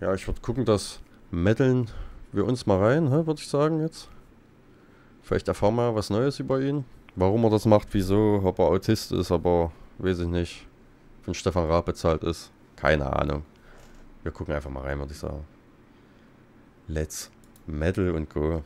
Ja, ich würde gucken, dass Metteln wir uns mal rein, würde ich sagen jetzt. Vielleicht erfahren wir was Neues über ihn. Warum er das macht, wieso, ob er Autist ist, aber weiß ich nicht. Von Stefan Raab bezahlt ist. Keine Ahnung. Wir gucken einfach mal rein, würde ich sagen. Let's Metal und go.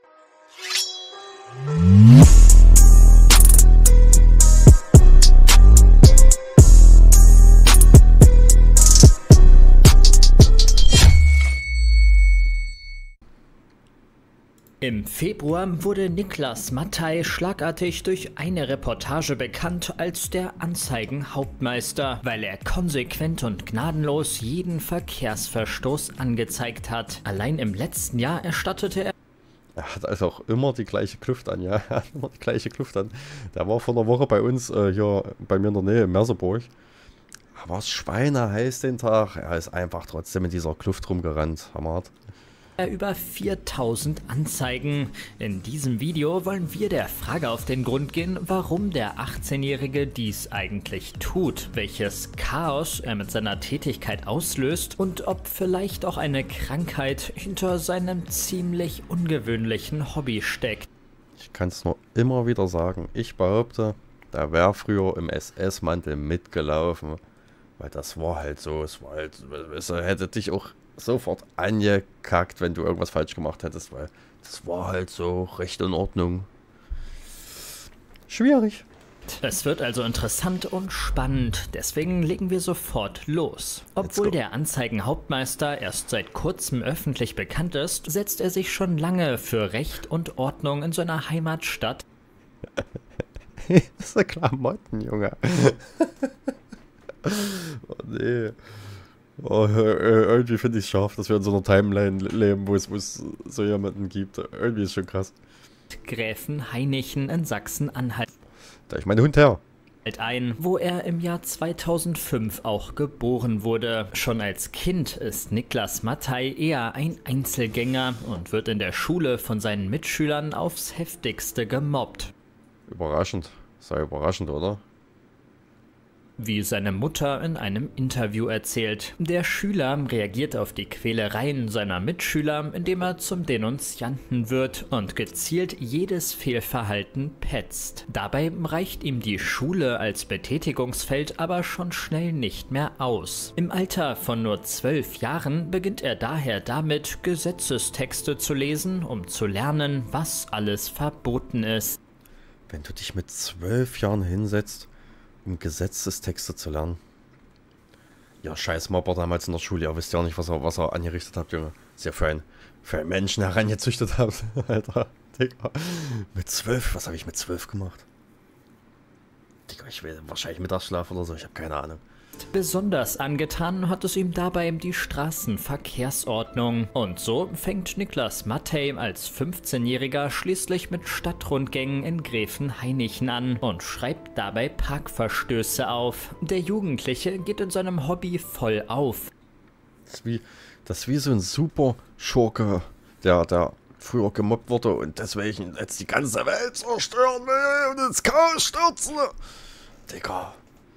Im Februar wurde Niklas Mattei schlagartig durch eine Reportage bekannt als der Anzeigenhauptmeister, weil er konsequent und gnadenlos jeden Verkehrsverstoß angezeigt hat. Allein im letzten Jahr erstattete er... Er hat also auch immer die gleiche Kluft an, ja. Er hat immer die gleiche Kluft an. Der war vor einer Woche bei uns hier bei mir in der Nähe in Merseburg. Da war es schweineheiß den Tag. Er ist einfach trotzdem in dieser Kluft rumgerannt. Hammerhart. Über 4000 Anzeigen. In diesem Video wollen wir der Frage auf den Grund gehen, warum der 18-Jährige dies eigentlich tut, welches Chaos er mit seiner Tätigkeit auslöst und ob vielleicht auch eine Krankheit hinter seinem ziemlich ungewöhnlichen Hobby steckt. Ich kann es nur immer wieder sagen. Ich behaupte, der wäre früher im SS-Mantel mitgelaufen, weil das war halt so, es war halt, es hätte dich auch sofort angekackt, wenn du irgendwas falsch gemacht hättest, weil das war halt so recht in Ordnung. Schwierig. Es wird also interessant und spannend, deswegen legen wir sofort los. Obwohl der Anzeigenhauptmeister erst seit kurzem öffentlich bekannt ist, setzt er sich schon lange für Recht und Ordnung in seiner Heimatstadt. Das sind Klamotten, Junge. Oh nee. Oh, irgendwie finde ich es scharf, dass wir in so einer Timeline leben, wo es so jemanden gibt. Irgendwie ist schon krass. Gräfenhainichen in Sachsen-Anhalt. Da ich meine Hund her. Ein, wo er im Jahr 2005 auch geboren wurde. Schon als Kind ist Niklas Mattei eher ein Einzelgänger und wird in der Schule von seinen Mitschülern aufs heftigste gemobbt. Überraschend. Sei überraschend, oder? Wie seine Mutter in einem Interview erzählt. Der Schüler reagiert auf die Quälereien seiner Mitschüler, indem er zum Denunzianten wird und gezielt jedes Fehlverhalten petzt. Dabei reicht ihm die Schule als Betätigungsfeld aber schon schnell nicht mehr aus. Im Alter von nur 12 Jahren beginnt er daher damit, Gesetzestexte zu lesen, um zu lernen, was alles verboten ist. Wenn du dich mit 12 Jahren hinsetzt, um Gesetzestexte zu lernen. Ja, scheiß Mobber damals in der Schule. Ihr wisst ja nicht, was er angerichtet habt, Junge. Was ihr für einen Menschen herangezüchtet habt. Alter, Digga. Mit 12? Was habe ich mit 12 gemacht? Digga, ich will wahrscheinlich Mittagsschlaf oder so. Ich habe keine Ahnung. Besonders angetan hat es ihm dabei die Straßenverkehrsordnung. Und so fängt Niklas Mattei als 15-Jähriger schließlich mit Stadtrundgängen in Gräfenhainichen an und schreibt dabei Parkverstöße auf. Der Jugendliche geht in seinem Hobby voll auf. Das ist wie so ein Super-Schurke, der früher gemobbt wurde und deswegen jetzt die ganze Welt zerstören will und ins Chaos stürzen. Digga.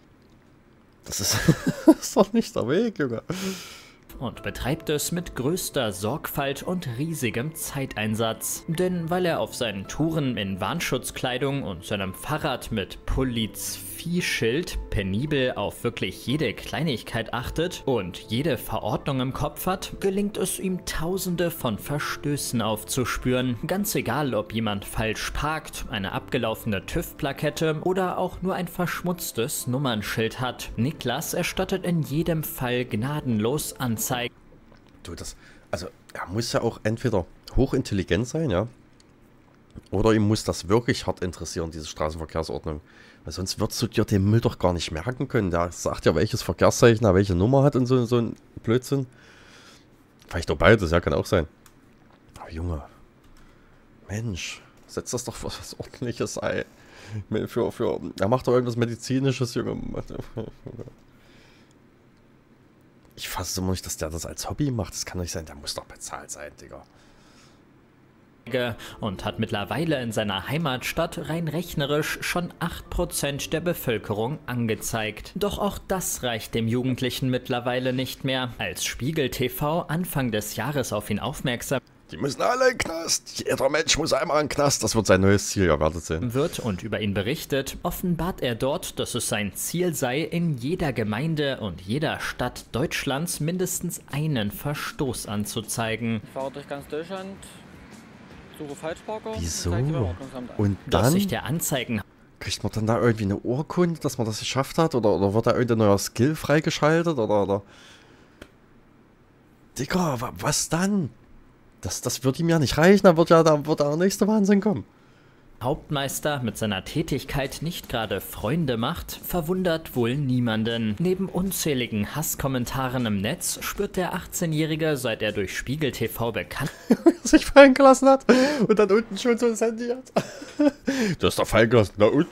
Das ist doch nicht der Weg, Junge. Und betreibt es mit größter Sorgfalt und riesigem Zeiteinsatz. Denn weil er auf seinen Touren in Warnschutzkleidung und seinem Fahrrad mit Polizviehschild penibel auf wirklich jede Kleinigkeit achtet und jede Verordnung im Kopf hat, gelingt es ihm Tausende von Verstößen aufzuspüren. Ganz egal, ob jemand falsch parkt, eine abgelaufene TÜV-Plakette oder auch nur ein verschmutztes Nummernschild hat. Niklas erstattet in jedem Fall gnadenlos Anzeigen. Du, also er muss ja auch entweder hochintelligent sein, ja, oder ihm muss das wirklich hart interessieren, diese Straßenverkehrsordnung. Weil sonst würdest du dir den Müll doch gar nicht merken können. Der sagt ja, welches Verkehrszeichen er welche Nummer hat und so ein Blödsinn. Vielleicht auch beides, ja, kann auch sein. Aber Junge, Mensch, setz das doch für was Ordentliches ein. Er macht doch irgendwas Medizinisches, Junge. Ich fasse es immer nicht, dass der das als Hobby macht. Das kann doch nicht sein. Der muss doch bezahlt sein, Digga. und hat mittlerweile in seiner Heimatstadt rein rechnerisch schon 8% der Bevölkerung angezeigt. Doch auch das reicht dem Jugendlichen mittlerweile nicht mehr. Als Spiegel TV Anfang des Jahres auf ihn aufmerksam Die müssen alle in den Knast. Jeder Mensch muss einmal in den Knast. Das wird sein neues Ziel, ihr werdet sehen. wird und über ihn berichtet, offenbart er dort, dass es sein Ziel sei, in jeder Gemeinde und jeder Stadt Deutschlands mindestens einen Verstoß anzuzeigen. Ich fahre durch ganz Deutschland, suche Falschparker. Wieso? zeige die beim Ordnungsamt an. Dass Und dann sich der Anzeigen kriegt man dann da irgendwie eine Urkunde, dass man das geschafft hat? Oder wird da irgendein neuer Skill freigeschaltet? Oder? Digga, was dann? Das wird ihm ja nicht reichen, da wird der nächste Wahnsinn kommen. Hauptmeister mit seiner Tätigkeit nicht gerade Freunde macht, verwundert wohl niemanden. Neben unzähligen Hasskommentaren im Netz spürt der 18-Jährige, seit er durch Spiegel TV bekannt Sich fallen gelassen hat und dann unten schon so das Handy hat. Du hast doch fallen gelassen, na und?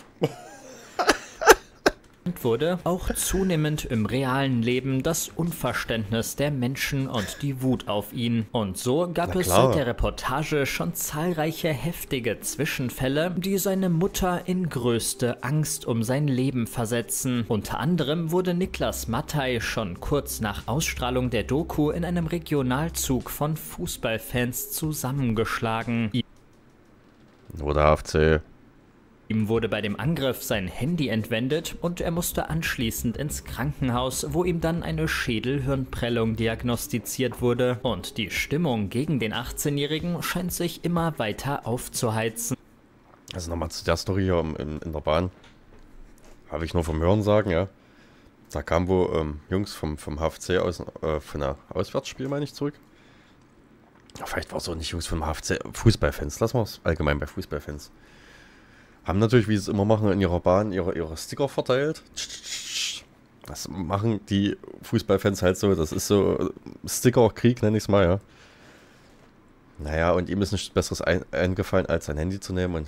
wurde, auch zunehmend im realen Leben das Unverständnis der Menschen und die Wut auf ihn. Und so gab es seit der Reportage schon zahlreiche heftige Zwischenfälle, die seine Mutter in größte Angst um sein Leben versetzen. Unter anderem wurde Niklas Mattei schon kurz nach Ausstrahlung der Doku in einem Regionalzug von Fußballfans zusammengeschlagen. Oder HFC. Ihm wurde bei dem Angriff sein Handy entwendet und er musste anschließend ins Krankenhaus, wo ihm dann eine Schädelhirnprellung diagnostiziert wurde. Und die Stimmung gegen den 18-Jährigen scheint sich immer weiter aufzuheizen. Also nochmal zu der Story hier in der Bahn. Habe ich nur vom Hören sagen, ja. Da kamen wohl Jungs vom HFC aus, von einer Auswärtsspiel, meine ich, zurück. Ja, vielleicht war es auch nicht Jungs vom HFC, Fußballfans. Lassen wir es allgemein bei Fußballfans. Haben natürlich, wie sie es immer machen, in ihrer Bahn ihre Sticker verteilt. Das machen die Fußballfans halt so. Das ist so Sticker-Krieg, nenne ich es mal, ja. Naja, und ihm ist nichts Besseres eingefallen, als sein Handy zu nehmen. Und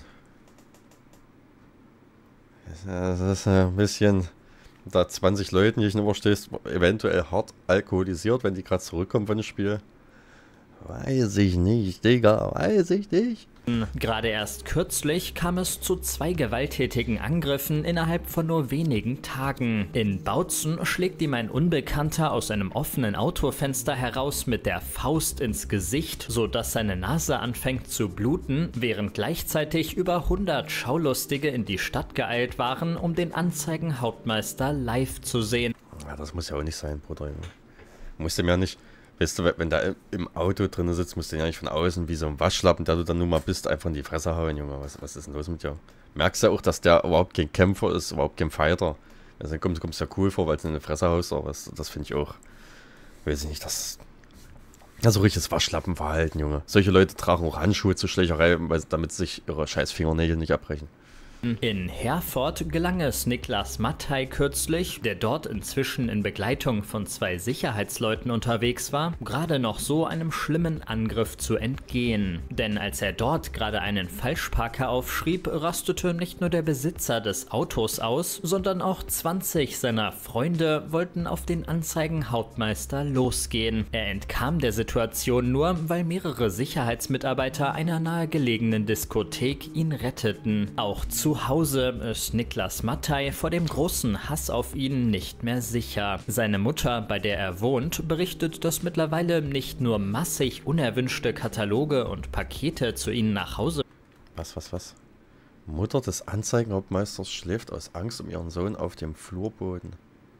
das ist ein bisschen, da 20 Leuten hier überstehst, eventuell hart alkoholisiert, wenn die gerade zurückkommen von dem Spiel. Weiß ich nicht, Digga, weiß ich nicht. Gerade erst kürzlich kam es zu 2 gewalttätigen Angriffen innerhalb von nur wenigen Tagen. In Bautzen schlägt ihm ein Unbekannter aus einem offenen Autofenster heraus mit der Faust ins Gesicht, sodass seine Nase anfängt zu bluten, während gleichzeitig über 100 Schaulustige in die Stadt geeilt waren, um den Anzeigenhauptmeister live zu sehen. Ja, das muss ja auch nicht sein, Bruder. Musst dem ja nicht... Weißt du, wenn da im Auto drin sitzt, musst du ja nicht von außen wie so ein Waschlappen, der du dann nun mal bist, einfach in die Fresse hauen, Junge. Was ist denn los mit dir? Merkst ja auch, dass der überhaupt kein Kämpfer ist, überhaupt kein Fighter. Also dann kommst du ja cool vor, weil es in die Fresse haust, aber das finde ich auch, weiß ich nicht, das so richtiges Waschlappenverhalten, Junge. Solche Leute tragen auch Handschuhe zur Schlägerei, damit sich ihre scheiß Fingernägel nicht abbrechen. In Herford gelang es Niklas Mattei kürzlich, der dort inzwischen in Begleitung von 2 Sicherheitsleuten unterwegs war, gerade noch so einem schlimmen Angriff zu entgehen. Denn als er dort gerade einen Falschparker aufschrieb, rastete nicht nur der Besitzer des Autos aus, sondern auch 20 seiner Freunde wollten auf den Anzeigenhauptmeister losgehen. Er entkam der Situation nur, weil mehrere Sicherheitsmitarbeiter einer nahegelegenen Diskothek ihn retteten. Auch zu Hause ist Niklas Mattei vor dem großen Hass auf ihn nicht mehr sicher. Seine Mutter, bei der er wohnt, berichtet, dass mittlerweile nicht nur massig unerwünschte Kataloge und Pakete zu ihnen nach Hause. Was? Mutter des Anzeigenhauptmeisters schläft aus Angst um ihren Sohn auf dem Flurboden.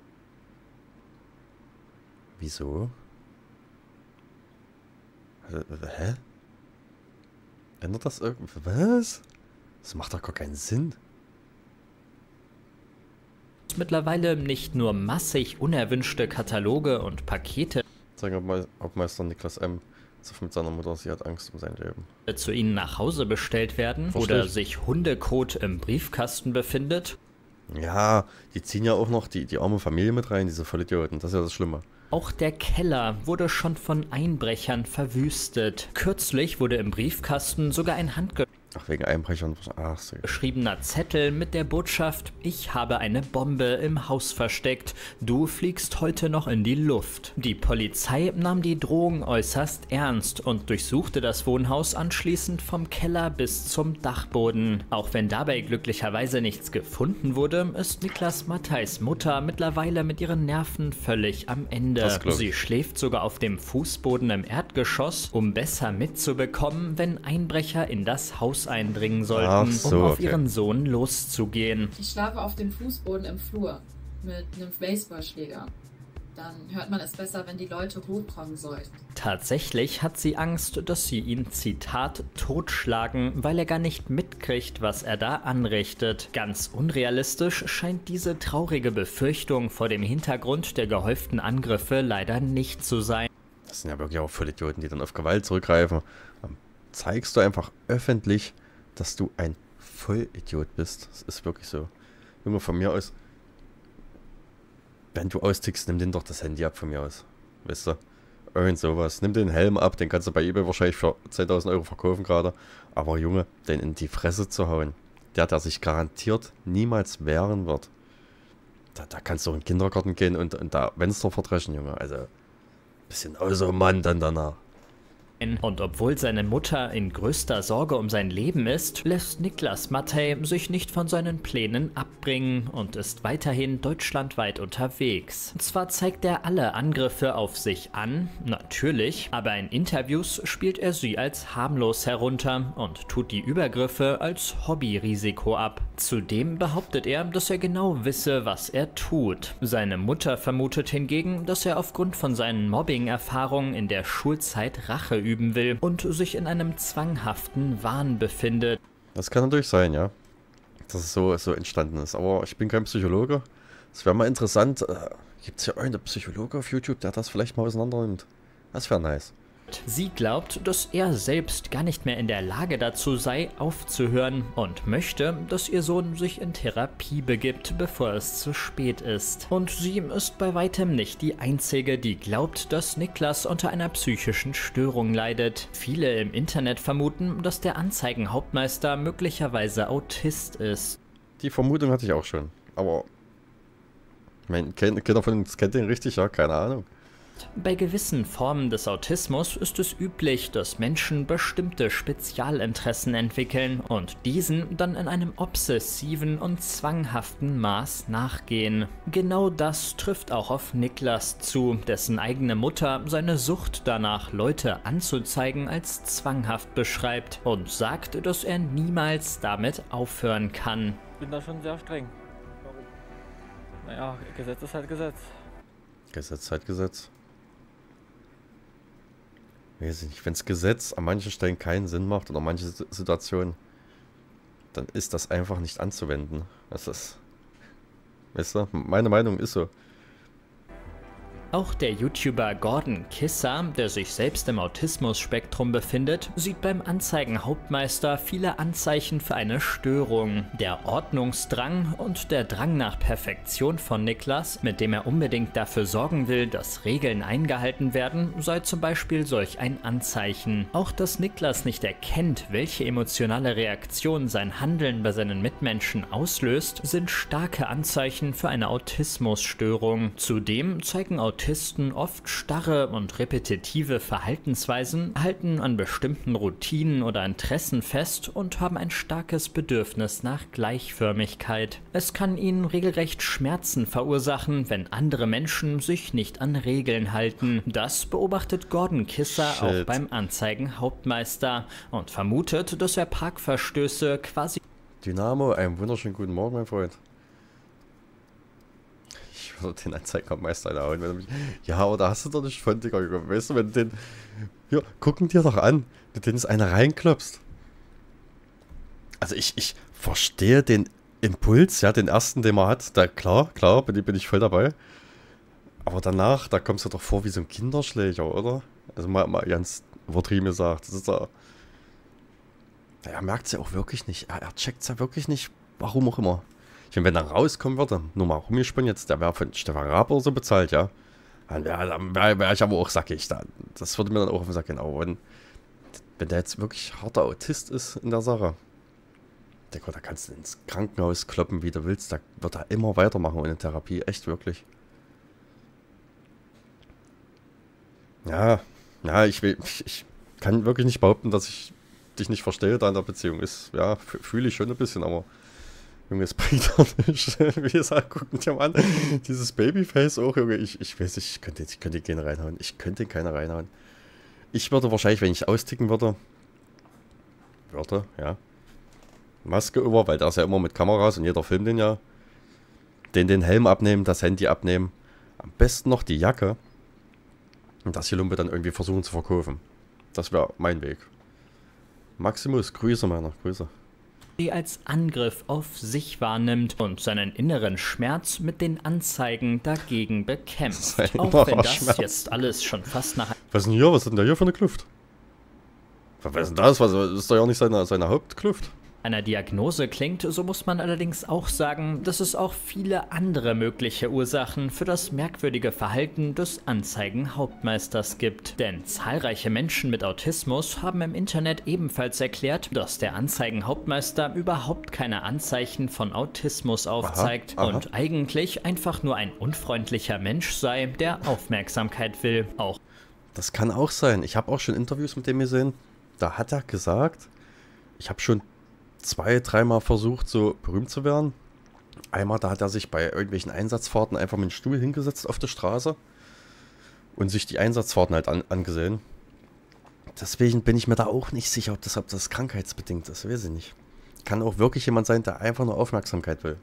Wieso? Hä? Ändert das irgendwie? Was? Das macht doch gar keinen Sinn. Mittlerweile nicht nur massig unerwünschte Kataloge und Pakete Hauptmeister Niklas M. mit seiner Mutter, sie hat Angst um sein Leben. Zu ihnen nach Hause bestellt werden oder sich Hundekot im Briefkasten befindet. Ja, die ziehen ja auch noch die arme Familie mit rein, diese Vollidioten. Das ist ja das Schlimme. Auch der Keller wurde schon von Einbrechern verwüstet. Kürzlich wurde im Briefkasten sogar ein Ach, wegen Einbrechern. Ach so. Geschriebener Zettel mit der Botschaft: Ich habe eine Bombe im Haus versteckt. Du fliegst heute noch in die Luft. Die Polizei nahm die Drohung äußerst ernst und durchsuchte das Wohnhaus anschließend vom Keller bis zum Dachboden. Auch wenn dabei glücklicherweise nichts gefunden wurde, ist Niklas Matthijs Mutter mittlerweile mit ihren Nerven völlig am Ende. Sie schläft sogar auf dem Fußboden im Erdgeschoss, um besser mitzubekommen, wenn Einbrecher in das Haus eindringen sollten, um auf ihren Sohn loszugehen. Ich schlafe auf dem Fußboden im Flur mit einem Baseballschläger. Dann hört man es besser, wenn die Leute hochkommen sollten. Tatsächlich hat sie Angst, dass sie ihn, Zitat, totschlagen, weil er gar nicht mitkriegt, was er da anrichtet. Ganz unrealistisch scheint diese traurige Befürchtung vor dem Hintergrund der gehäuften Angriffe leider nicht zu sein. Das sind ja wirklich auch Vollidioten, die dann auf Gewalt zurückgreifen. Dann zeigst du einfach öffentlich, dass du ein Vollidiot bist. Das ist wirklich so. Junge, von mir aus, wenn du austickst, nimm den doch das Handy ab von mir aus. Weißt du? Irgend sowas. Nimm den Helm ab, den kannst du bei eBay wahrscheinlich für 10.000 Euro verkaufen gerade. Aber Junge, den in die Fresse zu hauen, der sich garantiert niemals wehren wird. Da kannst du in den Kindergarten gehen und da Fenster verdreschen, Junge. Also, bisschen außer Mann dann danach. Und obwohl seine Mutter in größter Sorge um sein Leben ist, lässt Niklas Mattei sich nicht von seinen Plänen abbringen und ist weiterhin deutschlandweit unterwegs. Zwar zeigt er alle Angriffe auf sich an, natürlich, aber in Interviews spielt er sie als harmlos herunter und tut die Übergriffe als Hobbyrisiko ab. Zudem behauptet er, dass er genau wisse, was er tut. Seine Mutter vermutet hingegen, dass er aufgrund von seinen Mobbing-Erfahrungen in der Schulzeit Rache üben will und sich in einem zwanghaften Wahn befindet. Das kann natürlich sein, ja. Dass es so entstanden ist. Aber ich bin kein Psychologe. Es wäre mal interessant. Gibt es ja irgendeinen Psychologe auf YouTube, der das vielleicht mal auseinander nimmt? Das wäre nice. Sie glaubt, dass er selbst gar nicht mehr in der Lage dazu sei, aufzuhören und möchte, dass ihr Sohn sich in Therapie begibt, bevor es zu spät ist. Und sie ist bei weitem nicht die Einzige, die glaubt, dass Niklas unter einer psychischen Störung leidet. Viele im Internet vermuten, dass der Anzeigenhauptmeister möglicherweise Autist ist. Die Vermutung hatte ich auch schon, aber ich meine, keiner von uns kennt den richtig, ja, keine Ahnung. Bei gewissen Formen des Autismus ist es üblich, dass Menschen bestimmte Spezialinteressen entwickeln und diesen dann in einem obsessiven und zwanghaften Maß nachgehen. Genau das trifft auch auf Niklas zu, dessen eigene Mutter seine Sucht danach, Leute anzuzeigen, als zwanghaft beschreibt und sagt, dass er niemals damit aufhören kann. Ich bin da schon sehr streng. Warum? Naja, Gesetz ist halt Gesetz. Gesetz ist halt Gesetz. Weiß ich nicht, wenn das Gesetz an manchen Stellen keinen Sinn macht oder manche Situationen, dann ist das einfach nicht anzuwenden. Das ist, weißt du, meine Meinung ist so. Auch der YouTuber Gordon Kisser, der sich selbst im Autismus-Spektrum befindet, sieht beim Anzeigenhauptmeister viele Anzeichen für eine Störung. Der Ordnungsdrang und der Drang nach Perfektion von Niklas, mit dem er unbedingt dafür sorgen will, dass Regeln eingehalten werden, sei zum Beispiel solch ein Anzeichen. Auch dass Niklas nicht erkennt, welche emotionale Reaktion sein Handeln bei seinen Mitmenschen auslöst, sind starke Anzeichen für eine Autismusstörung. Zudem zeigen Autisten oft starre und repetitive Verhaltensweisen, halten an bestimmten Routinen oder Interessen fest und haben ein starkes Bedürfnis nach Gleichförmigkeit. Es kann ihnen regelrecht Schmerzen verursachen, wenn andere Menschen sich nicht an Regeln halten. Das beobachtet Gordon Kisser auch beim Anzeigenhauptmeister und vermutet, dass er Parkverstöße quasi... Dynamo, einen wunderschönen guten Morgen, mein Freund. Ich würde den Anzeigenhauptmeister hauen, wenn er mich... Ja, aber da hast du doch nicht von, Digga. Weißt du, wenn du den... Ja, gucken dir doch an, wenn du den jetzt einer reinklopst. Also ich verstehe den Impuls, ja, den ersten, den man hat. Da, klar, bin ich voll dabei. Aber danach, da kommst du doch vor wie so ein Kinderschläger, oder? Also mal ganz übertrieben gesagt. Das ist da... Er merkt es ja auch wirklich nicht. Er checkt es ja wirklich nicht, warum auch immer. Ich meine, wenn er rauskommen würde, nur mal rumgesponnen jetzt, der wäre von Stefan Raab oder so bezahlt, ja. Dann wäre ich aber auch sackig. Das würde mir dann auch auf den Sack gehen. Aber wenn der jetzt wirklich harter Autist ist in der Sache, Digga, da kannst du ins Krankenhaus kloppen, wie du willst. Da wird er immer weitermachen ohne Therapie. Echt, wirklich. Ja, ja, ich kann wirklich nicht behaupten, dass ich dich nicht verstehe da in der Beziehung. Ist, ja, fühle ich schon ein bisschen, aber Junge, es bringt doch nicht. Wie gesagt, guck mich mal an. Dieses Babyface auch, Junge. Ich weiß nicht, ich könnte keinen reinhauen. Ich könnte keiner reinhauen. Ich würde wahrscheinlich, wenn ich austicken würde, ja, Maske über, weil da ist ja immer mit Kameras und jeder filmt den ja. Den Helm abnehmen, das Handy abnehmen. Am besten noch die Jacke. Und das hier Lumpe dann irgendwie versuchen zu verkaufen. Das wäre mein Weg. Maximus, Grüße, meiner, Grüße. Die als Angriff auf sich wahrnimmt und seinen inneren Schmerz mit den Anzeigen dagegen bekämpft. Sein Auch wenn das Schmerz. jetzt alles schon fast nach Was ist denn hier? Was ist denn da hier für eine Kluft? Was ist denn das? Was ist doch ja nicht seine Hauptkluft? einer Diagnose klingt, so muss man allerdings auch sagen, dass es auch viele andere mögliche Ursachen für das merkwürdige Verhalten des Anzeigenhauptmeisters gibt. Denn zahlreiche Menschen mit Autismus haben im Internet ebenfalls erklärt, dass der Anzeigenhauptmeister überhaupt keine Anzeichen von Autismus aufzeigt Aha. und eigentlich einfach nur ein unfreundlicher Mensch sei, der Aufmerksamkeit will. Auch Das kann auch sein. Ich habe auch schon Interviews mit dem gesehen. Da hat er gesagt, ich habe schon 2-3 Mal versucht, so berühmt zu werden. Einmal, da hat er sich bei irgendwelchen Einsatzfahrten einfach mit dem Stuhl hingesetzt auf der Straße und sich die Einsatzfahrten halt angesehen. Deswegen bin ich mir da auch nicht sicher, ob das krankheitsbedingt ist. Weiß ich nicht. Kann auch wirklich jemand sein, der einfach nur Aufmerksamkeit will.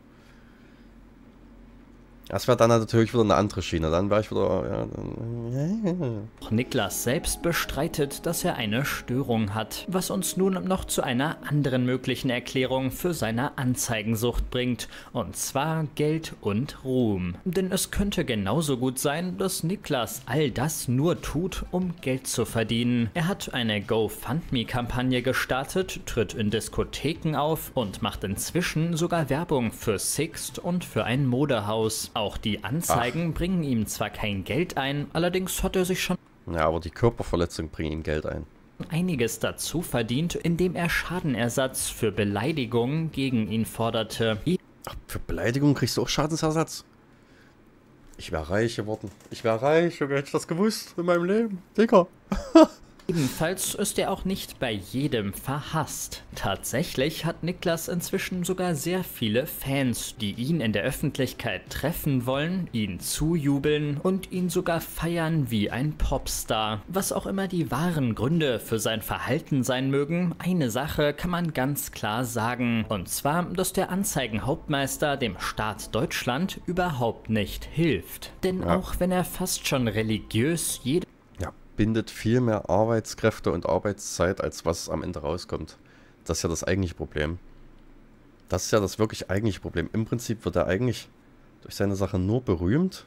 Das wäre dann natürlich wieder eine andere Schiene. Dann wäre ich wieder... Ja, Niklas selbst bestreitet, dass er eine Störung hat, was uns nun noch zu einer anderen möglichen Erklärung für seine Anzeigensucht bringt, und zwar Geld und Ruhm. Denn es könnte genauso gut sein, dass Niklas all das nur tut, um Geld zu verdienen. Er hat eine GoFundMe-Kampagne gestartet, tritt in Diskotheken auf und macht inzwischen sogar Werbung für Sixt und für ein Modehaus. Auch die Anzeigen bringen ihm zwar kein Geld ein, allerdings hat er sich schon ja, aber die Körperverletzung bringt ihm Geld ein. einiges dazu verdient, indem er Schadenersatz für Beleidigungen gegen ihn forderte. Ach, für Beleidigung kriegst du auch Schadensersatz? Ich wäre reich geworden. Ich wäre reich, Junge, hätte ich das gewusst in meinem Leben. Digga. Ebenfalls ist er auch nicht bei jedem verhasst. Tatsächlich hat Niklas inzwischen sogar sehr viele Fans, die ihn in der Öffentlichkeit treffen wollen, ihn zujubeln und ihn sogar feiern wie ein Popstar. Was auch immer die wahren Gründe für sein Verhalten sein mögen, eine Sache kann man ganz klar sagen. Und zwar, dass der Anzeigenhauptmeister dem Staat Deutschland überhaupt nicht hilft. Denn Ja. auch wenn er fast schon religiös jede Ja, bindet viel mehr Arbeitskräfte und Arbeitszeit, als was am Ende rauskommt. Das ist ja das eigentliche Problem. Das ist ja das wirklich eigentliche Problem. Im Prinzip wird er eigentlich durch seine Sache nur berühmt.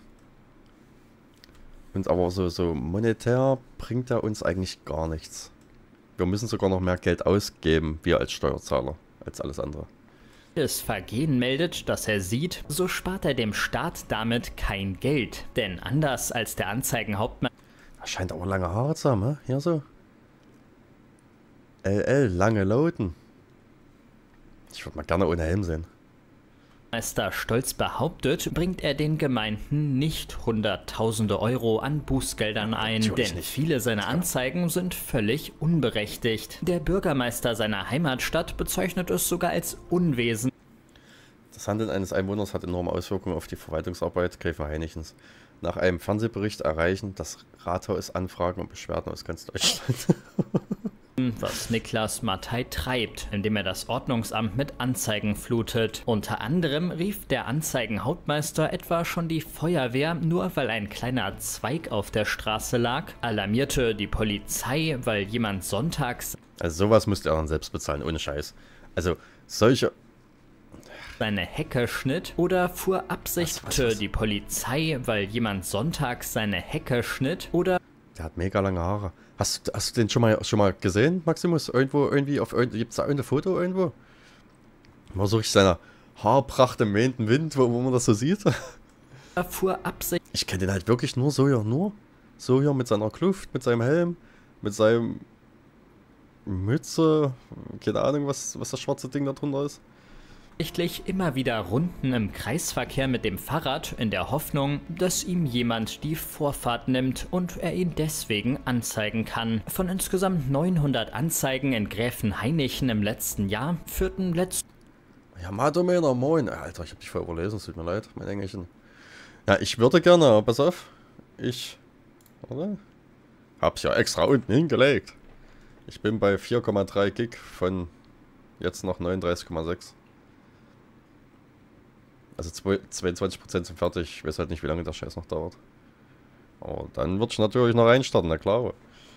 Und aber so monetär bringt er uns eigentlich gar nichts. Wir müssen sogar noch mehr Geld ausgeben, wir als Steuerzahler, als alles andere. das Vergehen meldet, das er sieht, so spart er dem Staat damit kein Geld. Denn anders als der Anzeigenhauptmeister Er scheint auch lange Haare zu haben, hä? Hier so. LL, lange Loten. Ich würde mal gerne ohne Helm sehen. stolz behauptet, bringt er den Gemeinden nicht Hunderttausende Euro an Bußgeldern ein, Natürlich denn nicht. viele seiner Anzeigen sind völlig unberechtigt. Der Bürgermeister seiner Heimatstadt bezeichnet es sogar als Unwesen. Das Handeln eines Einwohners hat enorme Auswirkungen auf die Verwaltungsarbeit Gräfin Heinichens. Nach einem Fernsehbericht erreichen das Rathaus Anfragen und Beschwerden aus ganz Deutschland. Was Niklas Mattei treibt, indem er das Ordnungsamt mit Anzeigen flutet. Unter anderem rief der Anzeigenhauptmeister etwa schon die Feuerwehr, nur weil ein kleiner Zweig auf der Straße lag, alarmierte die Polizei, weil jemand sonntags Also sowas müsste er dann selbst bezahlen, ohne Scheiß. Also solche... seine Hecke schnitt oder fuhr absichtete Was? die Polizei, weil jemand sonntags seine Hecke schnitt oder Der hat mega lange Haare. Hast du den schon mal gesehen, Maximus? Gibt's da irgendein Foto irgendwo? Mal so richtig seine Haarpracht im wehenden Wind, wo man das so sieht. fuhr absichtlich Ich kenne den halt wirklich nur so hier mit seiner Kluft, mit seinem Helm, mit seinem Mütze, keine Ahnung, was das schwarze Ding da drunter ist. Sichtlich immer wieder Runden im Kreisverkehr mit dem Fahrrad in der Hoffnung, dass ihm jemand die Vorfahrt nimmt und er ihn deswegen anzeigen kann. Von insgesamt 900 Anzeigen in Gräfenhainichen im letzten Jahr führten Ja, Madomena, moin. Alter, ich hab dich voll überlesen, es tut mir leid, mein Englischen. Ja, ich würde gerne, aber pass auf. Warte. Hab's ja extra unten hingelegt. Ich bin bei 4,3 Gig von jetzt noch 39,6. Also 22% sind fertig. Ich weiß halt nicht, wie lange der Scheiß noch dauert. Aber dann würde ich natürlich noch reinstarten, na klar.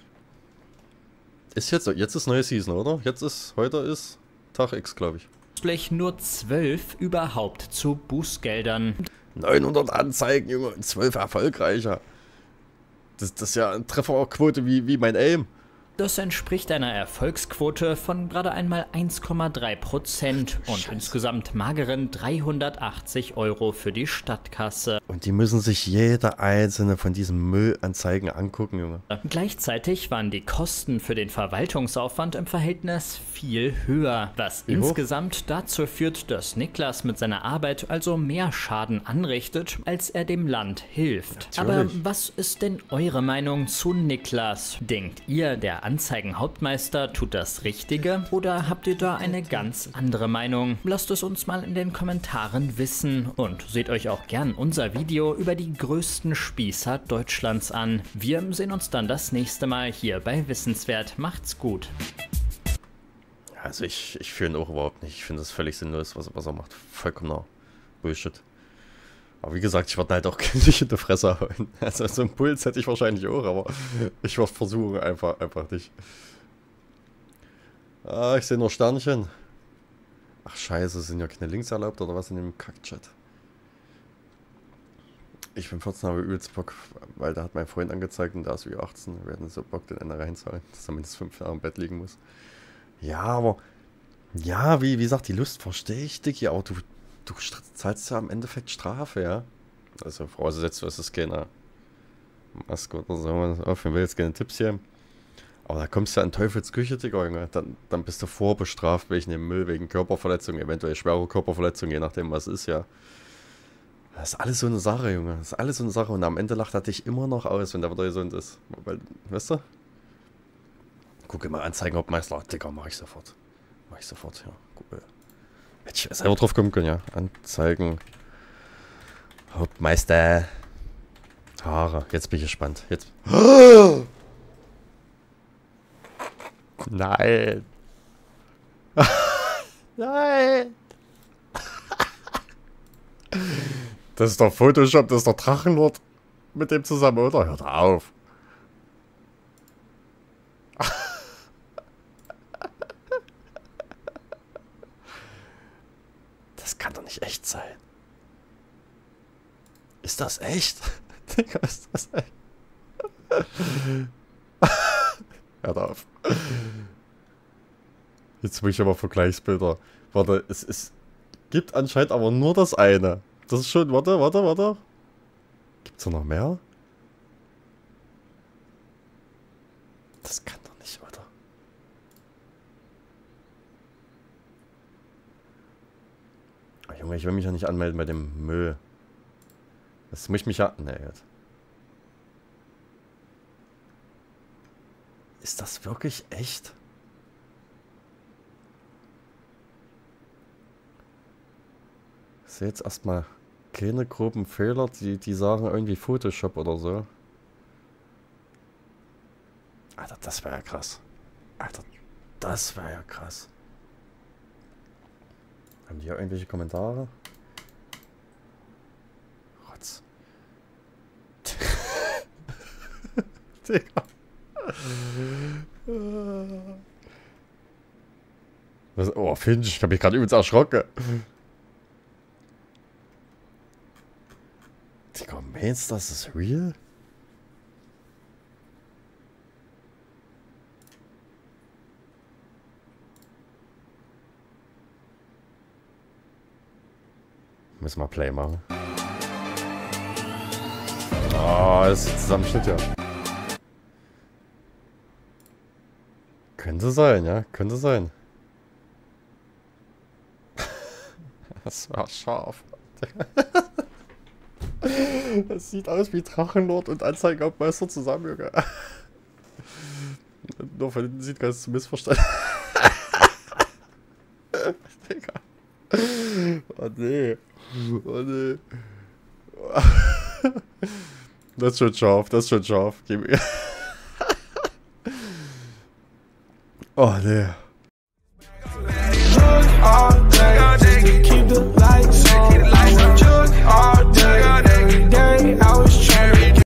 Ist jetzt ist neue Season, oder? Heute ist Tag X, glaube ich. plötzlich nur 12 überhaupt zu Bußgeldern. 900 Anzeigen, Junge, und 12 erfolgreicher. Das ist ja eine Trefferquote wie mein Aim. Das entspricht einer Erfolgsquote von gerade einmal 1,3% und insgesamt mageren 380 € für die Stadtkasse. Und die müssen sich jede einzelne von diesen Müllanzeigen angucken, Junge. Gleichzeitig waren die Kosten für den Verwaltungsaufwand im Verhältnis viel höher, was insgesamt dazu führt, dass Niklas mit seiner Arbeit also mehr Schaden anrichtet, als er dem Land hilft. Natürlich. Aber was ist denn eure Meinung zu Niklas? Denkt ihr, der Anzeigenhauptmeister tut das Richtige oder habt ihr da eine ganz andere Meinung? Lasst es uns mal in den Kommentaren wissen und seht euch auch gern unser Video über die größten Spießer Deutschlands an. Wir sehen uns dann das nächste Mal hier bei Wissenswert. Macht's gut. Also ich fühle ihn auch überhaupt nicht. Ich finde das völlig sinnlos, was er macht. Vollkommener Bullshit. Aber wie gesagt, ich werde halt auch nicht in die Fresse hauen. Also so einen Puls hätte ich wahrscheinlich auch, aber ich werde versuchen, einfach nicht. Ah, ich sehe nur Sternchen. Ach scheiße, sind ja keine Links erlaubt oder was in dem Kack-Chat. Ich bin 14, habe übelst Bock, weil da hat mein Freund angezeigt und da ist Ü18. Wir hatten so Bock, den Ende reinzahlen, dass er mindestens 5 Jahre im Bett liegen muss. Ja, aber... Ja, wie gesagt, die Lust verstehe ich, Dicky, aber du zahlst ja im Endeffekt Strafe, ja. Also vorausgesetzt, du hast es keine Maske oder so. Auf jeden Fall jetzt keine Tipps hier. Aber da kommst du ja in Teufelsküche, Digga, Junge. Dann bist du vorbestraft wegen dem Müll, wegen Körperverletzung, eventuell schwere Körperverletzung, je nachdem was ist, ja. Das ist alles so eine Sache, Junge. Das ist alles so eine Sache. Und am Ende lacht er dich immer noch aus, wenn der wieder gesund ist. Weil, weißt du? Guck mal, Anzeigenhauptmeister. Digga, mach ich sofort. Ja. Cool. Hätte ich selber drauf kommen können, ja. Anzeigen. Hauptmeister. Haare. Jetzt bin ich gespannt. Jetzt. Nein. Nein. Das ist doch Photoshop, das ist doch Drachenlord mit dem zusammen, oder? Hört auf. Das kann doch nicht echt sein. Ist das echt? Digga, ist das echt? Hört auf. Jetzt will ich aber Vergleichsbilder. Warte, es gibt anscheinend aber nur das eine. Das ist schon, warte. Gibt's da noch mehr? Das kann doch nicht, oder? Oh, Junge, ich will mich ja nicht anmelden bei dem Müll. Das muss ich mich ja... Nee, jetzt. Ist das wirklich echt? Ich sehe jetzt erstmal keine groben Fehler, die sagen irgendwie Photoshop oder so. Alter, das wäre ja krass. Alter, das wäre ja krass. Haben die hier irgendwelche Kommentare? Rotz. Digga. Was, oh, Finch, ich hab mich gerade übelst erschrocken. Digga, meinst du, das ist real? Müssen wir Play machen. Oh, das ist Zusammenschnitt, ja. Könnte sein, ja. Könnte sein. Das war scharf. Das sieht aus wie Drachenlord und Anzeigenhauptmeister zusammen, Junge. Nur von hinten sieht ganz zu missverstanden. Digga. Oh nee. Oh nee. Das ist schon scharf, das ist schon scharf. Gib mir. Oh nee.